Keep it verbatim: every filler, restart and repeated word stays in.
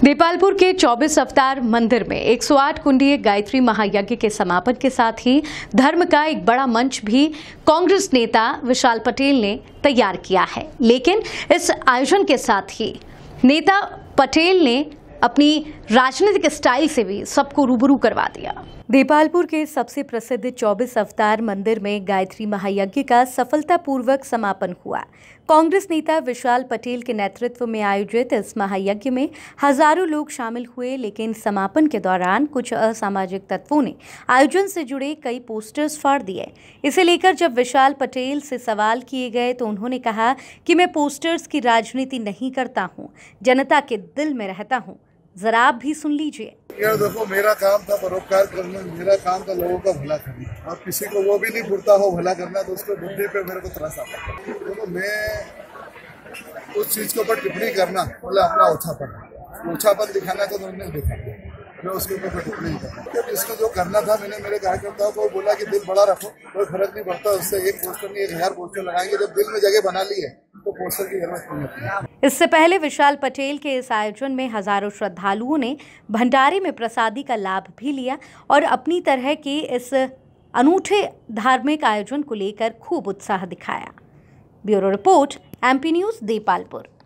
देपालपुर के चौबीस अवतार मंदिर में एक सौ आठ कुंडीय गायत्री महायज्ञ के समापन के साथ ही धर्म का एक बड़ा मंच भी कांग्रेस नेता विशाल पटेल ने तैयार किया है। लेकिन इस आयोजन के साथ ही नेता पटेल ने अपनी राजनीतिक स्टाइल से भी सबको रूबरू करवा दिया। देपालपुर के सबसे प्रसिद्ध चौबीस अवतार मंदिर में गायत्री महायज्ञ का सफलतापूर्वक समापन हुआ। कांग्रेस नेता विशाल पटेल के नेतृत्व में आयोजित इस महायज्ञ में हजारों लोग शामिल हुए, लेकिन समापन के दौरान कुछ असामाजिक तत्वों ने आयोजन से जुड़े कई पोस्टर्स फाड़ दिए। इसे लेकर जब विशाल पटेल से सवाल किए गए तो उन्होंने कहा कि मैं पोस्टर्स की राजनीति नहीं करता हूं, जनता के दिल में रहता हूं। जरा आप भी सुन लीजिए। यार देखो, मेरा काम था परोपकार करना, मेरा काम था लोगों का भला करना, और किसी को वो भी नहीं फुरता हो भला करना तो उसको बुद्धि पे मेरे को त्रस आता है। देखो, मैं उस चीज के ऊपर टिप्पणी करना मतलब अपना ओछापन ओछापन दिखाना तो उन्होंने देखा, मैं उसके ऊपर टिप्पणी करना। जिसको जो करना था मैंने मेरे कार्यकर्ताओं को बोला कि दिल बड़ा रखो, कोई फर्क नहीं पड़ता उससे एक पोस्टर नहीं एक हजार पोस्टर लगाएंगे। जब दिल में जगह बना ली है तो पोस्टर की जरूरत नहीं होती। इससे पहले विशाल पटेल के इस आयोजन में हजारों श्रद्धालुओं ने भंडारे में प्रसादी का लाभ भी लिया और अपनी तरह के इस अनूठे धार्मिक आयोजन को लेकर खूब उत्साह दिखाया। Bureau report, MP news, Depalpur.